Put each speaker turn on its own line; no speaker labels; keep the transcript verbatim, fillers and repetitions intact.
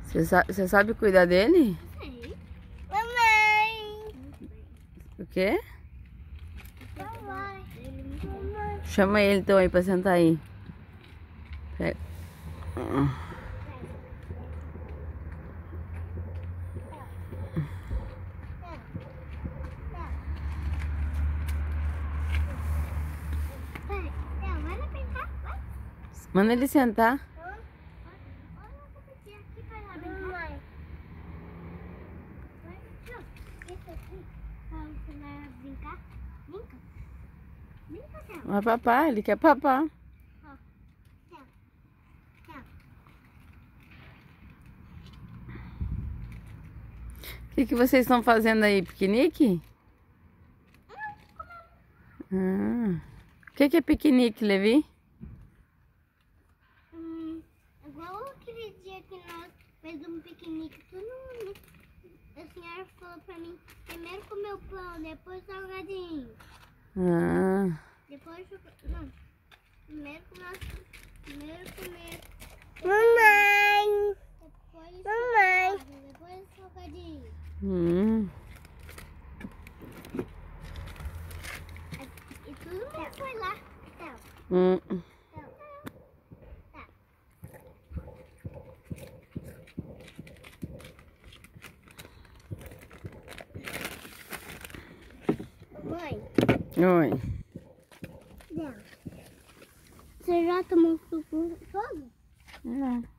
Você sabe, você sabe cuidar dele?
Sim. Mamãe!
O quê?
Mamãe! Mamãe!
Chama ele então aí pra sentar aí. Pega. Manda ele sentar. Vai papar, ele quer papar. O que, que vocês estão fazendo aí? Piquenique? Ah. O que, que é piquenique, Levi?
Hum, igual aquele dia que nós fizemos um piquenique, todo mundo, a senhora falou pra mim, primeiro comer o pão, depois salgadinho.
Ah.
Depois, não, primeiro nós, primeiro comer... Mamãe! Depois, mamãe! Depois salgadinho.
Hum.
E todo mundo foi lá. Então,
Hum.
então, tá. Mãe.
Oi.
Você já tomou suco todo?
Não.